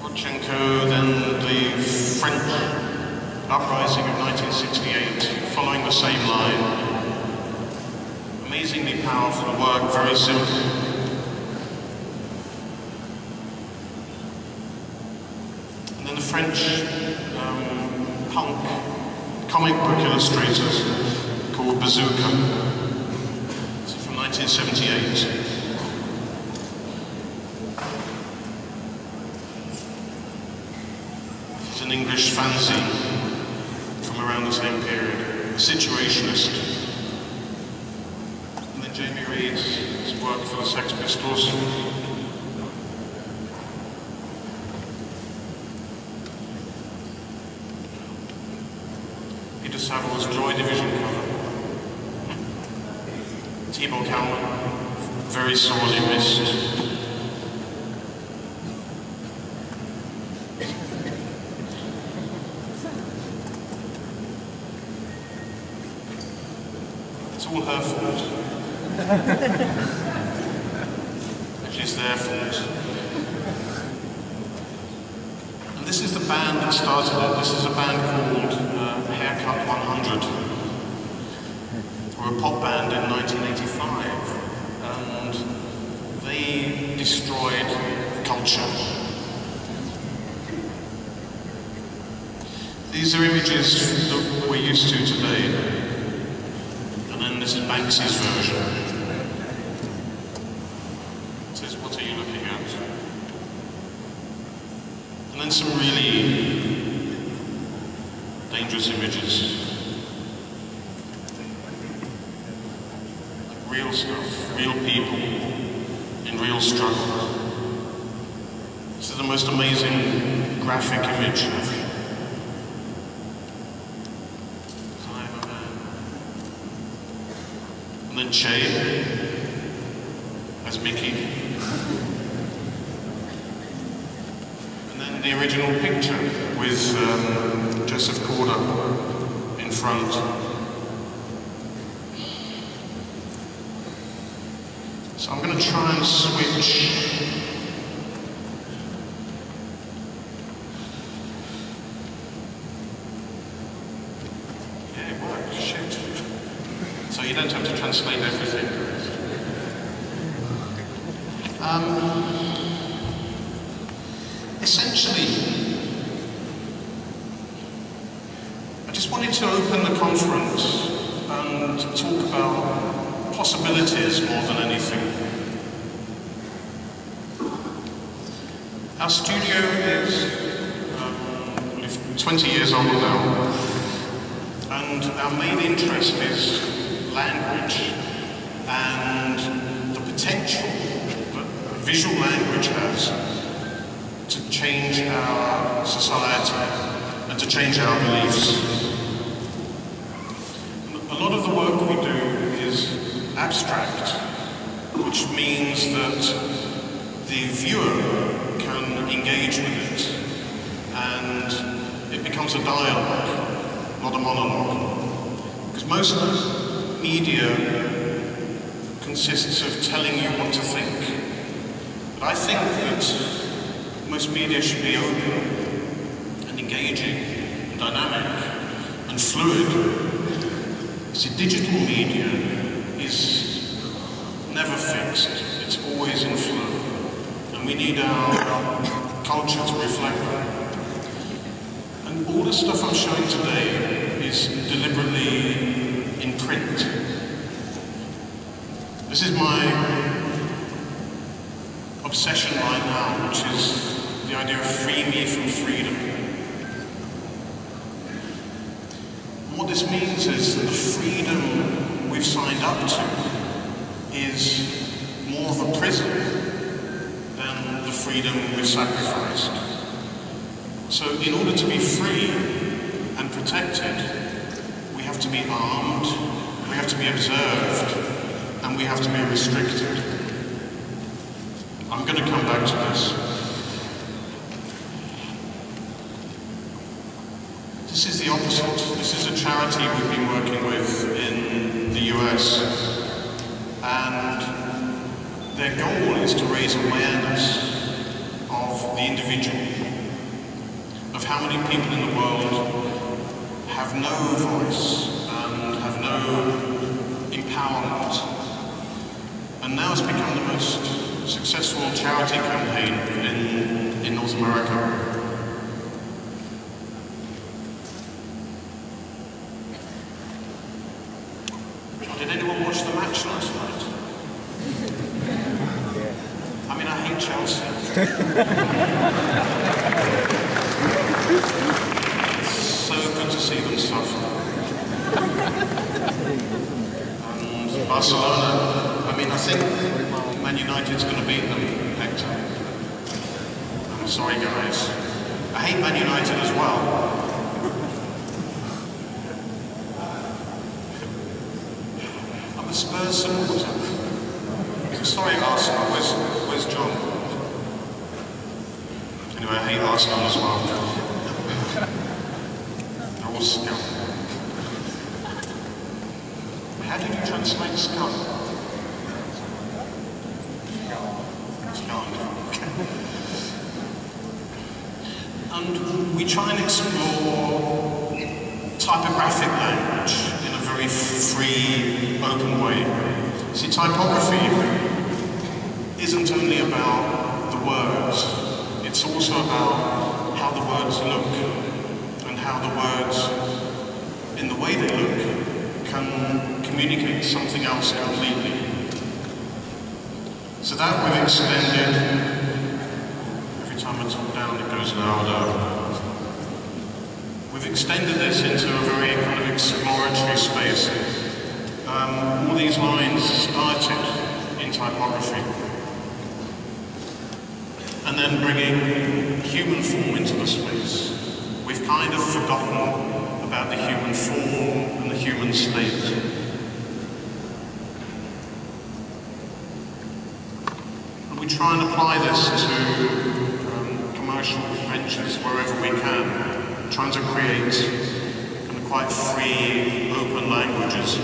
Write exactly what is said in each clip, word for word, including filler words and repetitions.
Then the French uprising of nineteen sixty-eight, following the same line. Amazingly powerful work, very simple. And then the French um, punk comic book illustrators called Bazooka. This is from nineteen seventy-eight. An English fanzine from around the same period, a situationist. And then Jamie Reed's his work for the Sex Pistols. Peter Saville's Joy Division cover. Thibaut Calman, very sorely missed. It's all her fault. Actually, it's their fault. And this is the band that started it. This is a band called uh, Haircut one hundred. They were a pop band in nineteen eighty-five. And they destroyed culture. These are images that we're used to today. This is Banksy's version. It says, what are you looking at? And then some really dangerous images. Like real stuff, real people, in real struggle. This is the most amazing graphic image of And then Che as Mickey. And then the original picture with um, Joseph Corder in front. So I'm going to try and switch. Yeah, it worked. Shit. So you don't have to translate everything. Um, essentially, I just wanted to open the conference and talk about possibilities more than anything. Our studio is um, twenty years old now, and our main interest is language and the potential that visual language has to change our society and to change our beliefs. A lot of the work we do is abstract, which means that the viewer can engage with it and it becomes a dialogue, not a monologue. Because most media consists of telling you what to think. But I think that most media should be open and engaging and dynamic and fluid. See, digital media is never fixed. It's always in flow. And we need our culture to reflect that. And all the stuff I'm showing today is deliberately in print. This is my obsession right now, which is the idea of free me from freedom. And what this means is that the freedom we've signed up to is more of a prison than the freedom we've sacrificed. So in order to be free and protected, we have to be armed, we have to be observed, and we have to be restricted. I'm going to come back to this. This is the opposite. This is a charity we've been working with in the U S, and their goal is to raise awareness of the individual how many people in the world have no voice and have no empowerment. And now it's become the most successful charity campaign in, in North America. Did anyone watch the match last night? I mean, I hate Chelsea. It's so good to see them suffer. And Barcelona, I mean, I think Man United's going to beat them, Hector. I'm sorry, guys. I hate Man United as well. I'm a Spurs supporter. Sorry, Arsenal. Where's, where's John? Anyway, I hate Arsenal as well. They're all scum. How did you translate scum? Scum. And we try and explore typographic language in a very free, open way. See, typography isn't only about the words, it's also about how the words look and how the words, in the way they look, can communicate something else completely. So that we've extended, every time I talk down it goes louder. We've extended this into a very kind of exploratory space. Um, all these lines started in typography. And then bringing human form into the space. We've kind of forgotten about the human form and the human state. And we try and apply this to um, commercial ventures wherever we can, trying to create kind of quite free, open languages.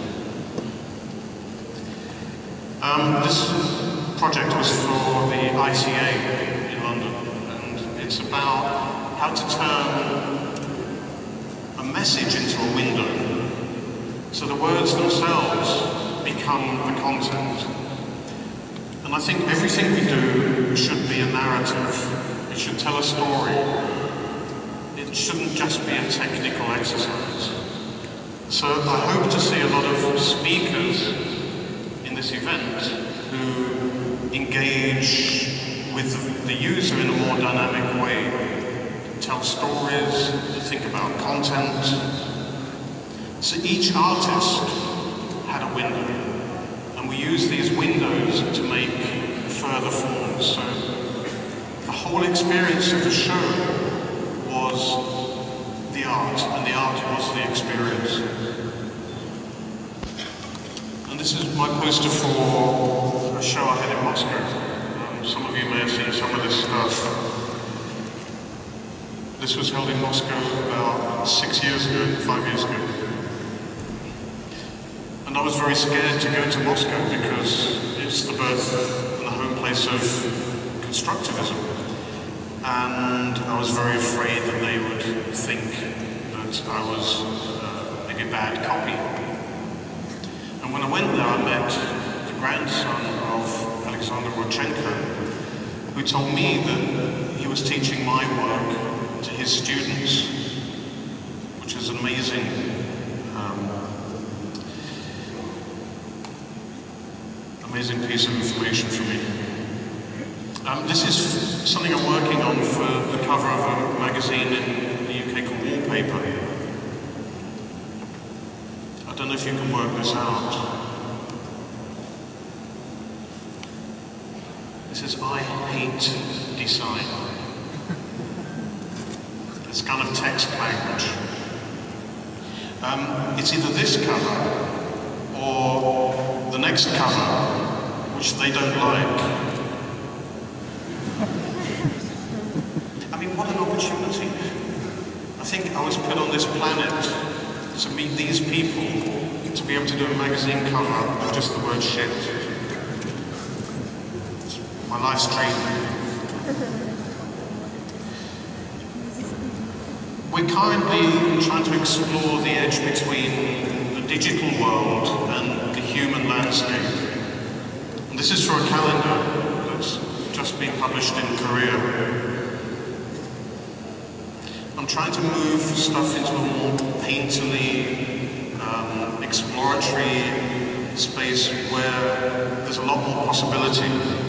Um, this project was for the I C A in London, and it's about how to turn a message into a window, so the words themselves become the content. And I think everything we do should be a narrative. It should tell a story. It shouldn't just be a technical exercise. So I hope to see a lot of speakers this event who engage with the user in a more dynamic way, tell stories, think about content. So each artist had a window, and we use these windows to make further forms. So the whole experience of the show was the art, and the art was the experience. This is my poster for a show I had in Moscow. Um, some of you may have seen some of this stuff. This was held in Moscow about six years ago, five years ago. And I was very scared to go to Moscow because it's the birth and the home place of constructivism. And I was very afraid that they would think that I was uh, maybe a bad copy. And when I went there, I met the grandson of Alexander Rodchenko, who told me that he was teaching my work to his students, which is an amazing, um, amazing piece of information for me. Um, this is something I'm working on for the cover of a magazine in the U K called Wallpaper. I don't know if you can work this out. This is I hate design. It's kind of text language. Um, it's either this cover or the next cover, which they don't like. I mean, what an opportunity. I think I was put on this planet to meet these people, to be able to do a magazine cover with just the word shit. It's my life's dream. we're currently trying to explore the edge between the digital world and the human landscape. And this is for a calendar that's just been published in Korea. I'm trying to move stuff into a more painterly, um, exploratory space where there's a lot more possibility.